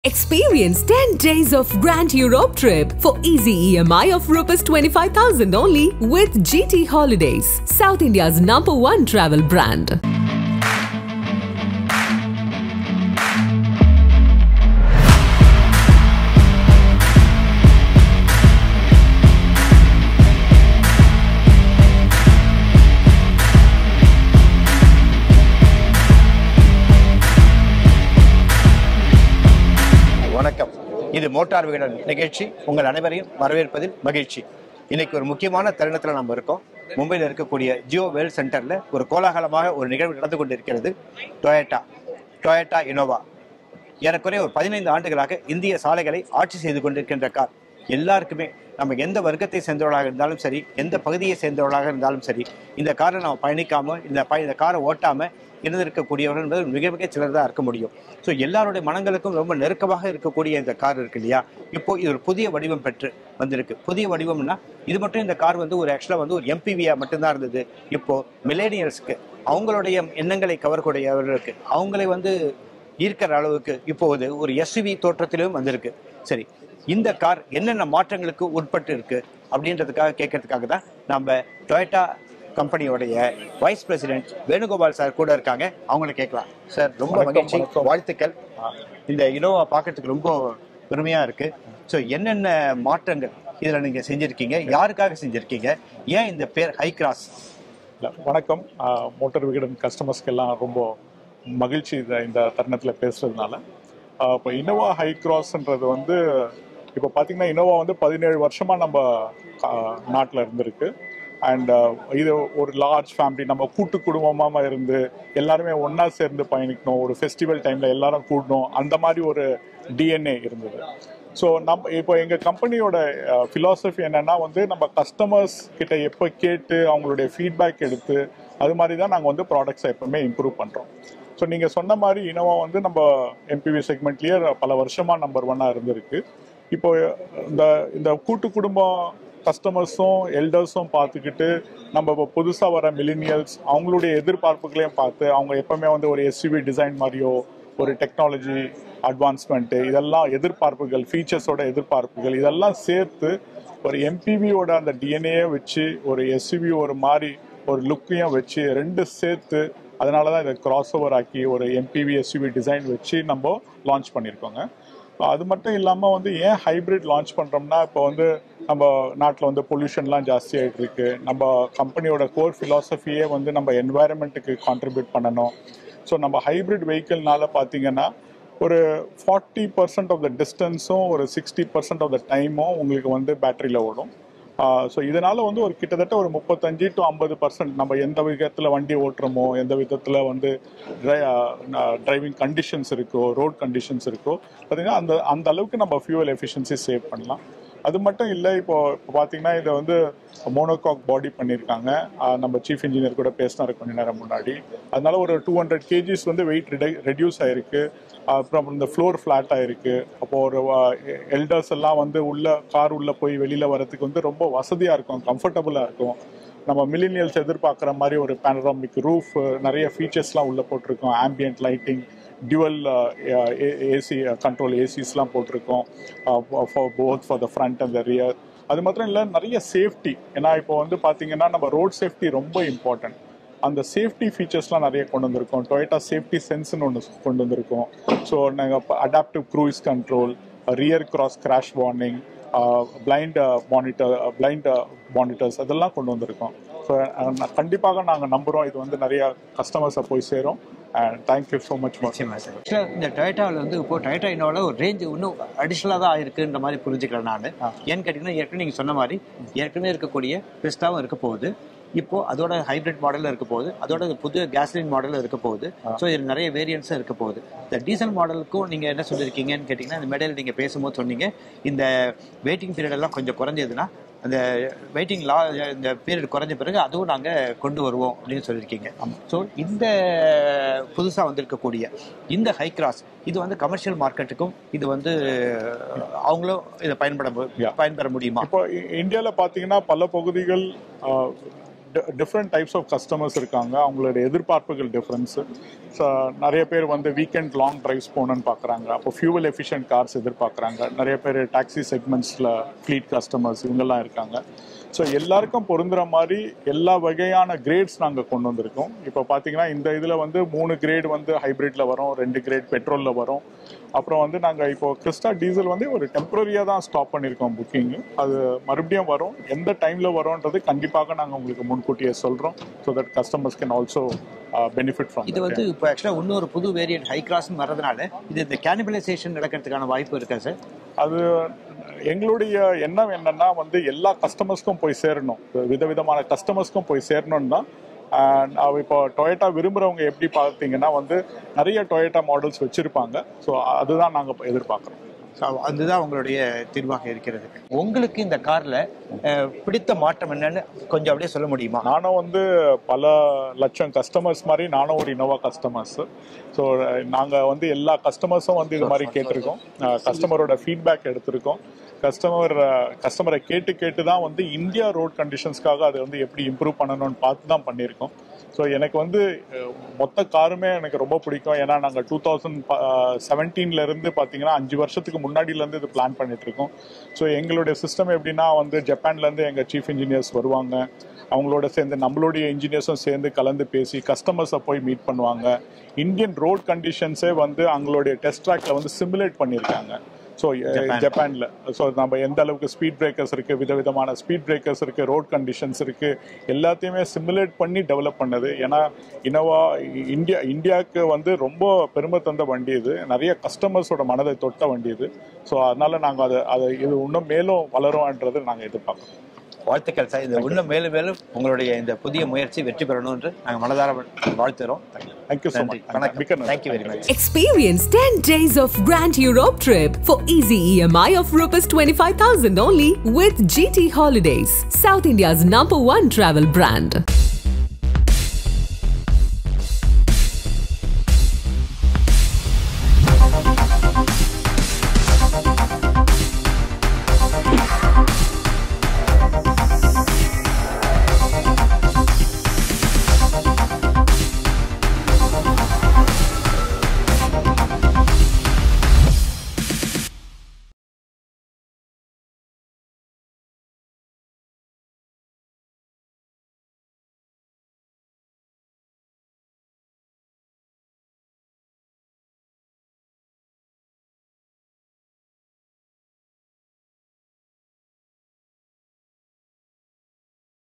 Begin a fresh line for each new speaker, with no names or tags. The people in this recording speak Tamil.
Experience 10 days of Grand Europe trip for easy EMI of Rs 25,000 only with GT Holidays, South India's #1 travel brand.
வணக்கம். இது மோட்டார் விகடன் நிகழ்ச்சி. உங்கள் அனைவரையும் வரவேற்பதில் மகிழ்ச்சி. இன்னைக்கு ஒரு முக்கியமான தருணத்தில் நம்ம இருக்கோம். மும்பையில் இருக்கக்கூடிய ஜியோ வேர்ல்ட் சென்டரில் ஒரு கோலாகலமாக ஒரு நிகழ்வு நடந்து கொண்டிருக்கிறது. டொயோட்டா இனோவா ஏறக்குறைய ஒரு 15 ஆண்டுகளாக இந்திய சாலைகளை ஆட்சி செய்து கொண்டிருக்கின்ற கார். எல்லாருக்குமே நம்ம எந்த வர்க்கத்தை சேர்ந்தவர்களாக இருந்தாலும் சரி, எந்த பகுதியை சேர்ந்தவர்களாக இருந்தாலும் சரி, இந்த காரை நம்ம பயணிக்காமல் இந்த காரை ஓட்டாமல் இருந்திருக்கக்கூடியவர்கள் என்பது மிக மிக சிலர் தான் இருக்க முடியும். ஸோ எல்லாருடைய மனங்களுக்கும் ரொம்ப நெருக்கமாக இருக்கக்கூடிய இந்த கார் இருக்கு இல்லையா? இப்போ இது ஒரு புதிய வடிவம் பெற்று வந்திருக்கு. புதிய வடிவம்னா இது மட்டும் இந்த கார் வந்து ஒரு ஆக்சுவலாக வந்து ஒரு எம்பிவியா மட்டும்தான் இருந்தது. இப்போ மில்லேனியல்ஸ்க்கு அவங்களுடைய எண்ணங்களை கவரக்கூடியவர்களுக்கு அவங்களை வந்து ஈர்க்கிற அளவுக்கு இப்போது ஒரு எஸ்யூவி தோற்றத்திலும் வந்திருக்கு. சரி, இந்த கார் என்னென்ன மாற்றங்களுக்கு உட்பட்டு இருக்கு அப்படின்றதுக்காக கேட்கறதுக்காக தான் நம்ம டொயோட்டா கம்பெனியோடைய வைஸ் பிரசிடென்ட் வேணுகோபால் சார் கூட இருக்காங்க. அவங்களை கேட்கலாம். சார், ரொம்ப மகிழ்ச்சி, வாழ்த்துக்கள். இந்த இனோவா பார்க்கறதுக்கு ரொம்ப பெருமையாக இருக்கு. ஸோ என்னென்ன மாற்றங்கள் இதில் நீங்கள் செஞ்சுருக்கீங்க, யாருக்காக செஞ்சுருக்கீங்க, ஏன் இந்த பேர் ஹைக்ராஸ்?
வணக்கம். மோட்டார் விகடன் கஸ்டமர்ஸ்க்கெல்லாம் ரொம்ப மகிழ்ச்சி இந்த தருணத்தில் பேசுறதுனால. இப்போ இனோவா ஹைக்ராஸ்ன்றது வந்து இப்போ பார்த்தீங்கன்னா இனோவா வந்து 17 வருஷமாக நம்ம நாட்டில் இருந்திருக்கு. அண்ட் இது ஒரு லார்ஜ் ஃபேமிலி, நம்ம கூட்டு குடும்பமாக இருந்து எல்லாருமே ஒன்றா சேர்ந்து பயணிக்கணும், ஒரு ஃபெஸ்டிவல் டைமில் எல்லாரும் கூடணும், அந்த மாதிரி ஒரு டிஎன்ஏ இருந்தது. ஸோ இப்போ எங்கள் கம்பெனியோட ஃபிலாசபி என்னென்னா வந்து நம்ம கஸ்டமர்ஸ் கிட்ட எப்போ கேட்டு அவங்களுடைய ஃபீட்பேக் எடுத்து அது மாதிரி தான் நாங்கள் வந்து ப்ராடக்ட்ஸை எப்போவுமே இம்ப்ரூவ் பண்ணுறோம். ஸோ நீங்கள் சொன்ன மாதிரி இனோவா வந்து நம்ம எம்பிவி செக்மெண்ட்லேயே பல வருஷமாக நம்பர் 1 இருந்திருக்கு. இப்போ இந்த கூட்டு குடும்பம் கஸ்டமர்ஸும் எல்டர்ஸும் பார்த்துக்கிட்டு நம்ம இப்போ புதுசாக வர மில்லினியல்ஸ் அவங்களுடைய எதிர்பார்ப்புகளையும் பார்த்து அவங்க எப்பவுமே வந்து ஒரு எஸ்யூவி டிசைன் மாதிரியோ ஒரு டெக்னாலஜி அட்வான்ஸ்மெண்ட்டு இதெல்லாம் எதிர்பார்ப்புகள், ஃபீச்சர்ஸோட எதிர்பார்ப்புகள் இதெல்லாம் சேர்த்து ஒரு எம்பிவியோட அந்த டிஎன்ஏயை வச்சு ஒரு எஸ்யூவி ஒரு மாதிரி ஒரு லுக்கையும் வச்சு ரெண்டு சேர்த்து அதனால தான் இதை கிராஸ் ஓவர் ஆக்கி ஒரு எம்பிவி எஸ்யூவி டிசைன் வச்சு நம்ம லான்ச் பண்ணியிருக்கோங்க. அது மட்டும் இல்லாமல் வந்து ஏன் ஹைப்ரிட் லான்ச் பண்ணுறோம்னா இப்போ வந்து நம்ம நாட்டில் வந்து பொல்யூஷன்லாம் ஜாஸ்தி ஆகிட்டு இருக்கு. நம்ம கம்பெனியோட கோர் ஃபிலாசபியே வந்து நம்ம என்வாயர்மெண்ட்டுக்கு கான்ட்ரிபியூட் பண்ணணும். ஸோ நம்ம ஹைப்ரிட் வெஹிக்கிள்னால பார்த்தீங்கன்னா ஒரு 40% ஆஃப் த டிஸ்டன்ஸும் ஒரு 60% ஆஃப் த டைமும் உங்களுக்கு வந்து பேட்டரியில் ஓடும். ஸோ இதனால் வந்து ஒரு கிட்டத்தட்ட ஒரு 35 to 50% நம்ம எந்த விதத்தில் வண்டி ஓட்டுறோமோ, எந்த விதத்தில் வந்து டிரைவிங் கண்டிஷன்ஸ் இருக்கோ, ரோட் கண்டிஷன்ஸ் இருக்கோ, பார்த்திங்கன்னா அந்த அளவுக்கு நம்ம ஃபியூவல் எஃபிஷியன்சி சேவ் பண்ணலாம். அது மட்டும் இல்லை, இப்போ பார்த்தீங்கன்னா இதை வந்து மோனோகாக் பாடி பண்ணியிருக்காங்க. நம்ம சீஃப் இன்ஜினியர் கூட பேசினார் கொஞ்ச நேரம் முன்னாடி. அதனால ஒரு 200 kgs வந்து வெயிட் ரெடியூஸ் ஆகிருக்கு. அப்புறம் இந்த ஃப்ளோர் ஃப்ளாட் ஆகிருக்கு. அப்போது ஒரு எல்டர்ஸ் எல்லாம் வந்து கார் உள்ளே போய் வெளியில் வரதுக்கு வந்து ரொம்ப வசதியாக இருக்கும், கம்ஃபர்டபுளாக இருக்கும். நம்ம மில்லினியல்ஸ் எதிர்பார்க்குற மாதிரி ஒரு பேனராமிக் ரூஃப், நிறைய ஃபீச்சர்ஸ்லாம் உள்ளே போட்டிருக்கோம். Ambient lighting, dual AC control ஏசிஸ்லாம் போட்டிருக்கோம், both for the front and the rear. அது மாத்திரம் இல்லை, நிறைய சேஃப்டி. ஏன்னா இப்போ வந்து பார்த்தீங்கன்னா நம்ம ரோட் சேஃப்டி ரொம்ப இம்பார்ட்டன்ட். அந்த சேஃப்டி ஃபீச்சர்ஸ்லாம் நிறைய கொண்டு வந்திருக்கோம். டொயோட்டா சேஃப்டி சென்ஸ்னு ஒன்று கொண்டு வந்திருக்கோம். ஸோ நாங்கள் adaptive cruise control, rear cross crash warning, blind monitors அதெல்லாம் கொண்டு வந்திருக்கோம். ஸோ கண்டிப்பாக நாங்கள் நம்புகிறோம் இது வந்து நிறையா கஸ்டமர்ஸை போய் சேரும். Thank you so much.
இந்த டொயோட்டாவில் வந்து இப்போ டொயோட்டா இனோவாவில் ஒரு ரேஞ்சு இன்னும் அடிஷ்னலாக தான் இருக்குன்ற மாதிரி புரிஞ்சுக்கிறேன் நான். ஏன்னு கேட்டிங்கன்னா ஏற்கனவே நீங்கள் சொன்ன மாதிரி ஏற்கனவே இருக்கக்கூடிய பெஸ்ட்டாகவும் இருக்க போகுது. இப்போ அதோட ஹைப்ரிட் மாடலில் இருக்க போகுது, அதோட புது கேஸ்லின் மாடலில் இருக்க போகுது. ஸோ இது நிறைய வேரியன்ஸும் இருக்க போகுது. இந்த டீசல் மாடலுக்கும் நீங்கள் என்ன சொல்லியிருக்கீங்கன்னு கேட்டிங்கன்னா, இந்த மேடையில் நீங்கள் பேசும்போது சொன்னீங்க இந்த வெயிட்டிங் பீரியட் எல்லாம் கொஞ்சம் குறைஞ்சதுன்னா அந்த வெயிட்டிங் இந்த பீரியட் குறைஞ்ச பிறகு அதுவும் நாங்கள் கொண்டு வருவோம் அப்படின்னு சொல்லியிருக்கீங்க. ஸோ இந்த புதுசாக வந்திருக்கக்கூடிய இந்த ஹைக்ராஸ் இது வந்து கமர்ஷியல் மார்க்கெட்டுக்கும் இது வந்து அவங்களும் இதை பயன்பெற முடியுமா?
இப்போ இந்தியாவில் பார்த்தீங்கன்னா பல பகுதிகள் டிஃப்ரெண்ட் டைப்ஸ் ஆஃப் கஸ்டமர்ஸ் இருக்காங்க. அவங்களோட எதிர்பார்ப்புகள் டிஃப்ரென்ஸு. ஸோ நிறைய பேர் வந்து வீக்கெண்ட் லாங் ட்ரைவ்ஸ் போகணுன்னு பார்க்குறாங்க. அப்போ ஃபியூவல் எஃபிஷியன்ட் கார்ஸ் எதிர்பார்க்குறாங்க. நிறைய பேர் டாக்ஸி செக்மெண்ட்ஸில் ஃப்ளீட் கஸ்டமர்ஸ் இவங்கெல்லாம் இருக்காங்க. ஸோ எல்லாருக்கும் பொருந்துகிற மாதிரி எல்லா வகையான கிரேட்ஸ் நாங்கள் கொண்டு வந்திருக்கோம். இப்போ பார்த்தீங்கன்னா இந்த இதில் வந்து 3 கிரேட் வந்து ஹைப்ரிட்டில் வரும், 2 கிரேட் பெட்ரோலில் வரும். அப்புறம் வந்து நாங்கள் இப்போ கிறிஸ்டா டீசல் வந்து ஒரு டெம்பரரியாக தான் ஸ்டாப் பண்ணியிருக்கோம் புக்கிங்கு. அது மறுபடியும் வரும். எந்த டைமில் வரும்ன்றது கண்டிப்பாக நாங்கள் உங்களுக்கு முன்கூட்டியே சொல்கிறோம். So that customers can also benefit from.
இது வந்து இப்போ ஆக்சுவலாக இன்னொரு புது வேரியன்ட் ஹைக்ராஸ்ன்னு வர்றதுனால இது இந்த கேனிபலைசேஷன் நடக்கிறதுக்கான வாய்ப்பு இருக்கா சார்? அது
எங்களுடைய எண்ணம் என்னன்னா வந்து எல்லா கஸ்டமர்ஸ்க்கும் போய் சேரணும், விதவிதமான கஸ்டமர்ஸ்க்கும் போய் சேரணும்னு தான். இப்போ டொயோட்டா விரும்புகிறவங்க எப்படி பார்த்தீங்கன்னா வந்து நிறைய டொயோட்டா மாடல்ஸ் வச்சுருப்பாங்க. ஸோ அதுதான் நாங்கள் எதிர்பார்க்குறோம்.
அதுதான் உங்களுடைய தீர்வாக இருக்கிறது. உங்களுக்கு இந்த கார்ல பிடித்த மாற்றம் என்னன்னு கொஞ்சம் அப்படியே சொல்ல முடியுமா?
நானும் வந்து பல லட்சம் கஸ்டமர்ஸ் மாதிரி நானும் ஒரு இனோவா கஸ்டமர்ஸ். ஸோ நாங்கள் வந்து எல்லா கஸ்டமர்ஸும் வந்து இது மாதிரி கேட்டிருக்கோம். கஸ்டமரோட ஃபீட்பேக் எடுத்திருக்கோம். கஸ்டமரை கேட்டு தான் வந்து இந்தியா ரோட் கண்டிஷன்ஸ்க்காக அதை வந்து எப்படி இம்ப்ரூவ் பண்ணணும்னு பார்த்து தான் பண்ணியிருக்கோம். ஸோ எனக்கு வந்து மொத்த காருமே எனக்கு ரொம்ப பிடிக்கும். ஏன்னா நாங்கள் 2017 பார்த்தீங்கன்னா 5 வருஷத்துக்கு முன்னாடியிலேருந்து இது பிளான் பண்ணிகிட்ருக்கோம். ஸோ எங்களுடைய சிஸ்டம் எப்படின்னா வந்து ஜப்பான்லேருந்து எங்கள் சீஃப் இன்ஜினியர்ஸ் வருவாங்க. அவங்களோட சேர்ந்து நம்மளுடைய இன்ஜினியர்ஸும் சேர்ந்து கலந்து பேசி கஸ்டமர்ஸை போய் மீட் பண்ணுவாங்க. இந்தியன் ரோட் கண்டிஷன்ஸே வந்து அவங்களுடைய டெஸ்ட் ட்ராக்ல வந்து சிமுலேட் பண்ணியிருக்காங்க. ஸோ ஜப்பானில் ஸோ நம்ம எந்த அளவுக்கு ஸ்பீட் பிரேக்கர்ஸ் இருக்குது, விதவிதமான ஸ்பீட் பிரேக்கர்ஸ் இருக்குது, ரோட் கண்டிஷன்ஸ் இருக்குது, எல்லாத்தையுமே சிமுலேட் பண்ணி டெவலப் பண்ணது. ஏன்னா இனோவா இந்தியாவுக்கு வந்து ரொம்ப பெருமை தந்த வண்டி இது. நிறைய கஸ்டமர்ஸோட மனதை தொட்ட வண்டி இது. ஸோ அதனால நாங்கள் அதை இது இன்னும் மேலும் வளரும்ன்றது நாங்கள் எதிர்பார்க்குறோம்.
வாழ்த்துக்கள் சார். இது இன்னும் மேலும் மேலும் உங்களுடைய இந்த புதிய முயற்சி வெற்றி பெறணும் என்று நாங்கள் மனதார வாழ்த்துறோம்.
Thank you so much.
Thank you very much.
Experience 10 days of Grand Europe trip for easy EMI of ₹25,000 only with GT Holidays, South India's #1 travel brand.